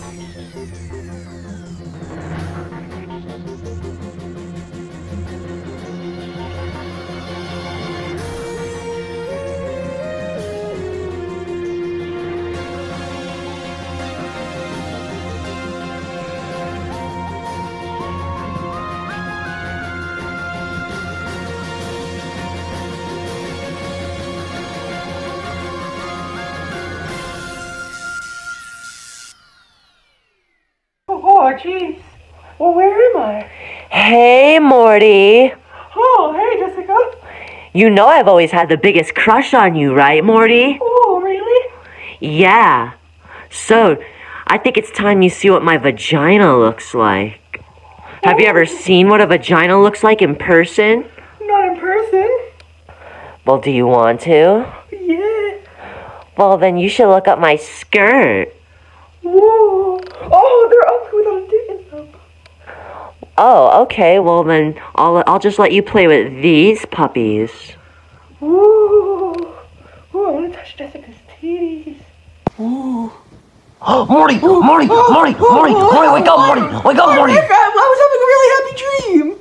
Oh, jeez. Well, where am I? Hey, Morty. Oh, hey, Jessica. You know I've always had the biggest crush on you, right, Morty? Oh, really? Yeah. So, I think it's time you see what my vagina looks like. Have you ever seen what a vagina looks like in person? Not in person. Well, do you want to? Yeah. Well, then you should look up my skirt. Whoa. Oh, they're ugly without a dick in them. Oh, okay. Well, then I'll just let you play with these puppies. Ooh. Ooh, I want to touch Jessica's titties. Ooh. Morty, wake up, Morty! Wake up, Morty! I was having a really happy dream.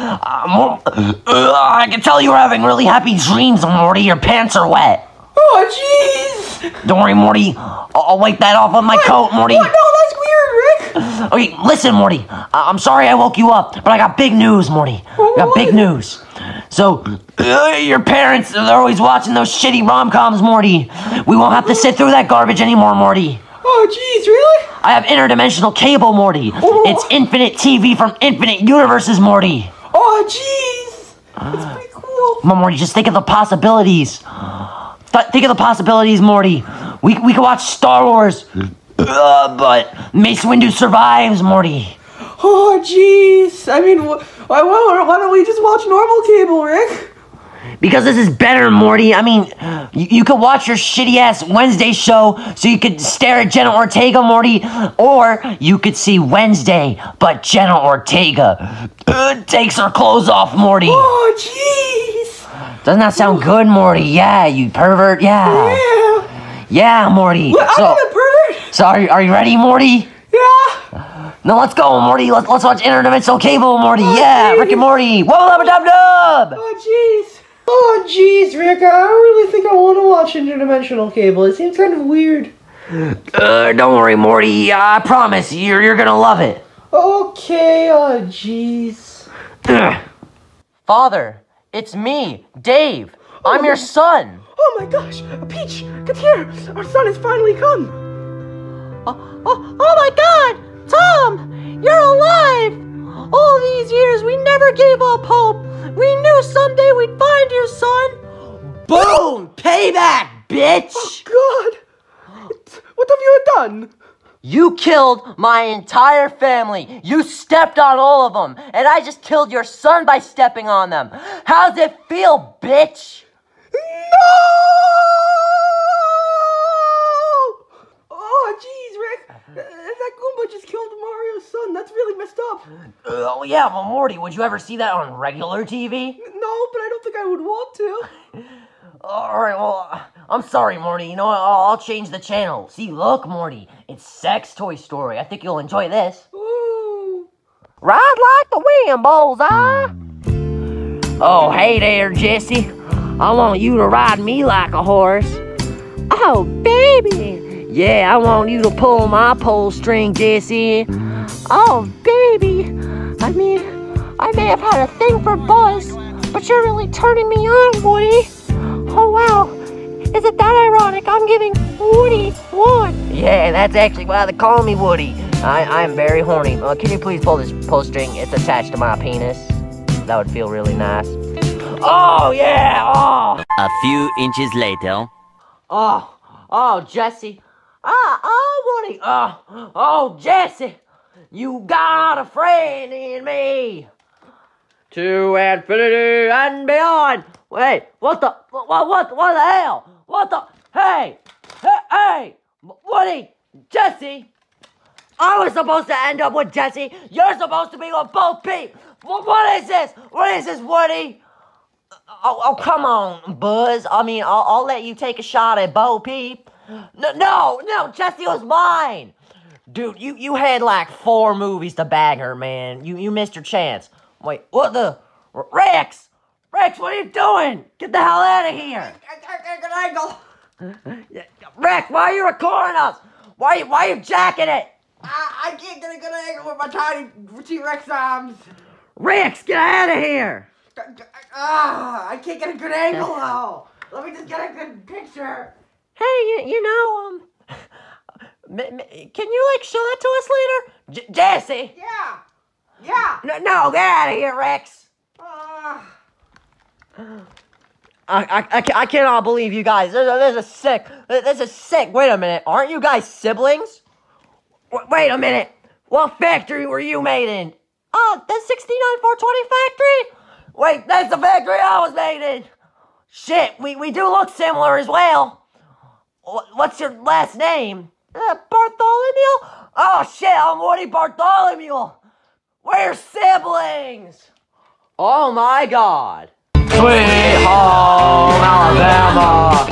I can tell you were having really happy dreams, Morty. Your pants are wet. Oh, jeez. Don't worry, Morty. I'll wipe that off with my coat, Morty. What? No, that's weird, Rick. Okay, listen, Morty. I'm sorry I woke you up, but I got big news, Morty. I got big news. So, your parents, they're always watching those shitty rom-coms, Morty. We won't have to sit through that garbage anymore, Morty. Oh, jeez, really? I have interdimensional cable, Morty. Oh. It's infinite TV from infinite universes, Morty. Oh, jeez. That's pretty cool. Come on, Morty, just think of the possibilities. Think of the possibilities, Morty. We could watch Star Wars, but Mace Windu survives, Morty. Oh, jeez. I mean, why don't we just watch normal cable, Rick? Because this is better, Morty. I mean, you could watch your shitty-ass Wednesday show so you could stare at Jenna Ortega, Morty. Or you could see Wednesday, but Jenna Ortega takes her clothes off, Morty. Oh, jeez. Doesn't that sound good, Morty? Yeah, you pervert. Yeah. Yeah, Morty. What, I'm a pervert? So are you ready, Morty? Yeah. No, let's go, Morty. Let's watch interdimensional cable, Morty. Oh, yeah, geez. Rick and Morty. Whoa, dub dub. Oh, jeez. Oh, jeez, Rick. I don't really think I want to watch interdimensional cable. It seems kind of weird. Don't worry, Morty. I promise you're gonna love it. Okay. Oh, jeez. Father, it's me, Dave. I'm your son. Oh my gosh, Peach, get here. Our son has finally come. Oh my God, Tom, you're alive. All these years, we never gave up hope. We knew someday we'd find you, son. Boom! Payback, bitch! Oh God, what have you done? You killed my entire family. You stepped on all of them. And I just killed your son by stepping on them. How's it feel, bitch? No! Oh, jeez, Rick. That Goomba just killed Mario's son. That's really messed up. Oh, yeah, well, Morty, would you ever see that on regular TV? No, but I don't think I would want to. Alright, well, I'm sorry, Morty. You know what? I'll change the channel. See, look, Morty. It's Sex Toy Story. I think you'll enjoy this. Ooh. Ride like the wind, bullseye. Oh, hey there, Jesse. I want you to ride me like a horse. Oh, baby. Yeah, I want you to pull my pull string, Jesse. Oh, baby. I mean, I may have had a thing for boys, but you're really turning me on, Woody. Oh, wow. Is it that ironic? I'm giving Woody one. Yeah, that's actually why they call me Woody. I'm very horny. Can you please pull this pull string? It's attached to my penis. That would feel really nice. Oh, yeah! Oh! A few inches later. Oh, Jesse. Oh, Woody. Oh, Jesse. You got a friend in me. To infinity and beyond. Wait, what the hell? What the, hey, Woody, Jesse. I was supposed to end up with Jesse. You're supposed to be with Bo Peep. What is this? What is this, Woody? Oh, come on, Buzz. I mean, I'll let you take a shot at Bo Peep. No, Jesse was mine. Dude, you had like 4 movies to bag her, man. You missed your chance. Wait, what the? Rex! Rex, what are you doing? Get the hell out of here! I got a good angle. Rex, why are you recording us? Why are you jacking it? I can't get a good angle with my tiny T-Rex arms. Rex, get out of here! I can't get a good angle now. Let me just get a good picture. Hey, you know, can you, like, show that to us later? Jesse! Yeah. No, get out of here, Rex! I cannot believe you guys. This is sick. This is sick. Wait a minute. Aren't you guys siblings? Wait a minute. What factory were you made in? Oh, the 69420 factory? Wait, that's the factory I was made in. Shit, we do look similar as well. What's your last name? Bartholomew? Oh shit, I'm Woody Bartholomew. We're siblings. Oh my god. Sweet home Alabama.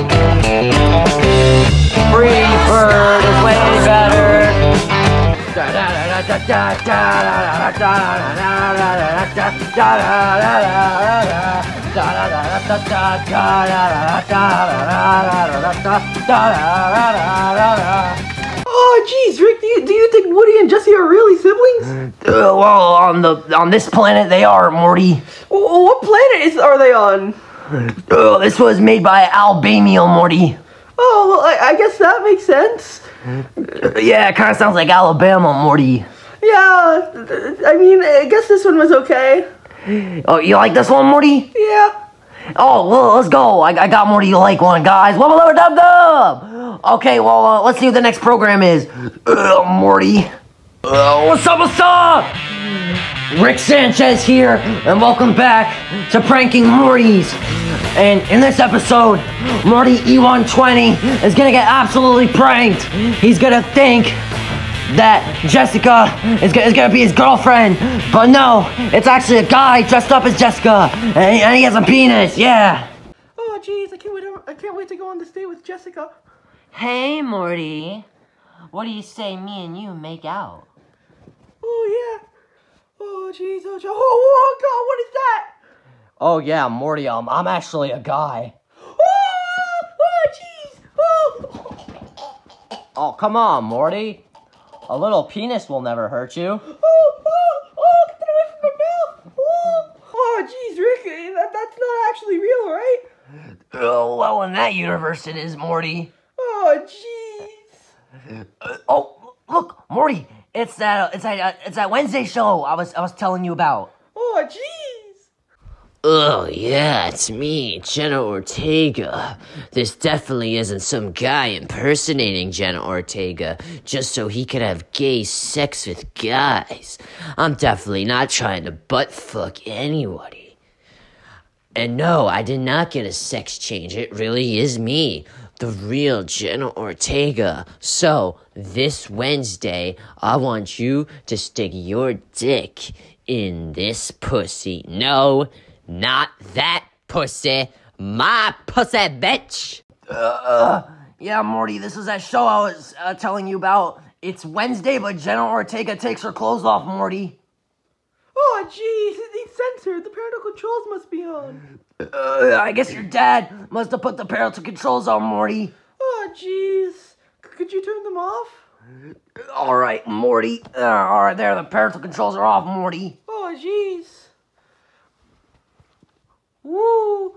Freebird is way better. Oh, jeez, Rick, do you think Woody and Jesse are really siblings? Well, on this planet they are, Morty. What planet are they on? This was made by Albaniel, Morty. Oh, well, I guess that makes sense. Yeah, it kind of sounds like Alabama, Morty. Yeah, I mean, I guess this one was okay. Oh, you like this one, Morty? Yeah. Oh, well, let's go. I got Morty you like one, guys. Wubba lubba dub dub. Okay, well, let's see what the next program is. Morty. What's up? Rick Sanchez here, and welcome back to Pranking Mortys. And in this episode, Morty E120 is gonna get absolutely pranked. He's gonna think that Jessica is gonna be his girlfriend, but no, it's actually a guy dressed up as Jessica, and he has a penis, yeah. Oh, jeez, I can't wait to go on this date with Jessica. Hey, Morty. What do you say me and you make out? Oh, yeah. Oh, jeez, oh, God, what is that? Oh yeah, Morty, I'm actually a guy. Oh, jeez, oh. Oh, come on, Morty. A little penis will never hurt you. Oh, get that away from my mouth. Oh, jeez, Rick, that's not actually real, right? Oh, well, in that universe it is, Morty. Oh, jeez. Oh, look, Morty, it's that Wednesday show I was telling you about. Oh, jeez. Oh, yeah, it's me, Jenna Ortega. This definitely isn't some guy impersonating Jenna Ortega just so he could have gay sex with guys. I'm definitely not trying to butt fuck anybody. And no, I did not get a sex change. It really is me, the real Jenna Ortega. So, this Wednesday, I want you to stick your dick in this pussy. No, not that pussy. My pussy, bitch. Yeah, Morty, this is that show I was telling you about. It's Wednesday, but Jenna Ortega takes her clothes off, Morty. Oh, jeez, it needs censored. The parental controls must be on. I guess your dad must have put the parental controls on, Morty. Oh, jeez. Could you turn them off? All right, Morty. All right, there, the parental controls are off, Morty. Oh, jeez. Woo.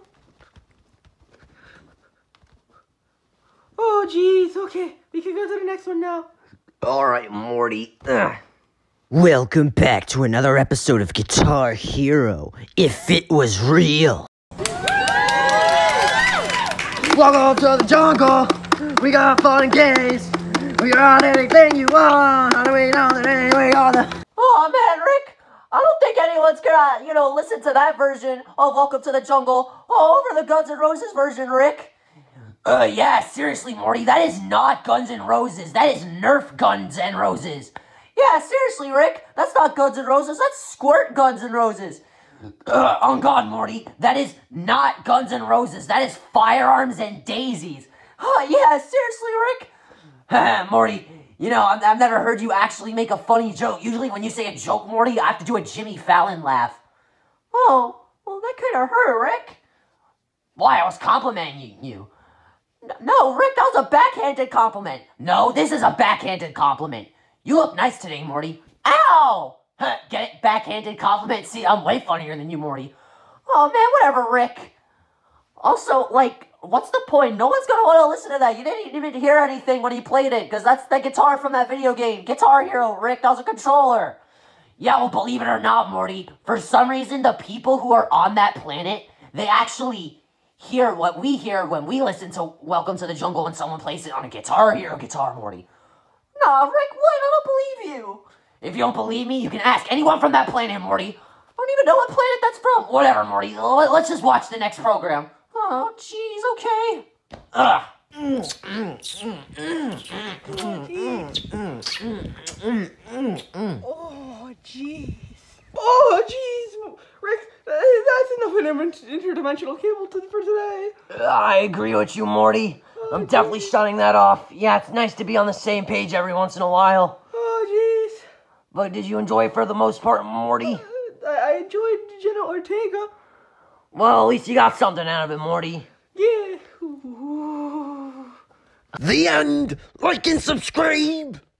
Oh, jeez. Okay, we can go to the next one now. All right, Morty. Welcome back to another episode of Guitar Hero. If it was real. Welcome to the jungle. We got fun and games. We got anything you want. How do we know that anyway on the... Oh man, Rick, I don't think anyone's gonna, listen to that version of Welcome to the Jungle over the Guns N' Roses version, Rick. Yeah, seriously, Morty, that is not Guns N' Roses. That is Nerf Guns N' Roses. Yeah, seriously, Rick, that's not Guns N' Roses, that's Squirt Guns N' Roses. On God, Morty, that is not Guns N' Roses. That is Firearms and Daisies. Oh, yeah, seriously, Rick? Morty, You know, I've never heard you actually make a funny joke. Usually when you say a joke, Morty, I have to do a Jimmy Fallon laugh. Oh, well, that kind of hurt, Rick. Why? I was complimenting you. No, Rick, that was a backhanded compliment. No, this is a backhanded compliment. You look nice today, Morty. Ow! Huh, get it? Backhanded compliment? See, I'm way funnier than you, Morty. Oh, man, whatever, Rick. Also, like, what's the point? No one's gonna want to listen to that. You didn't even hear anything when he played it, because that's the guitar from that video game. Guitar Hero, Rick. That was a controller. Yeah, well, believe it or not, Morty, for some reason, the people who are on that planet, they actually hear what we hear when we listen to Welcome to the Jungle and someone plays it on a Guitar Hero guitar, Morty. Nah, Rick, what? I don't believe you. If you don't believe me, you can ask anyone from that planet, Morty. I don't even know what planet that's from. Whatever, Morty. Let's just watch the next program. Oh, jeez, okay. Ugh. Oh, jeez. Oh, jeez. Rick, that's enough interdimensional cable for today. I agree with you, Morty. I'm definitely shutting that off. Yeah, it's nice to be on the same page every once in a while. Oh, jeez. But did you enjoy it for the most part, Morty? I enjoyed Jenna Ortega. Well, at least you got something out of it, Morty. Yeah. The end. Like and subscribe.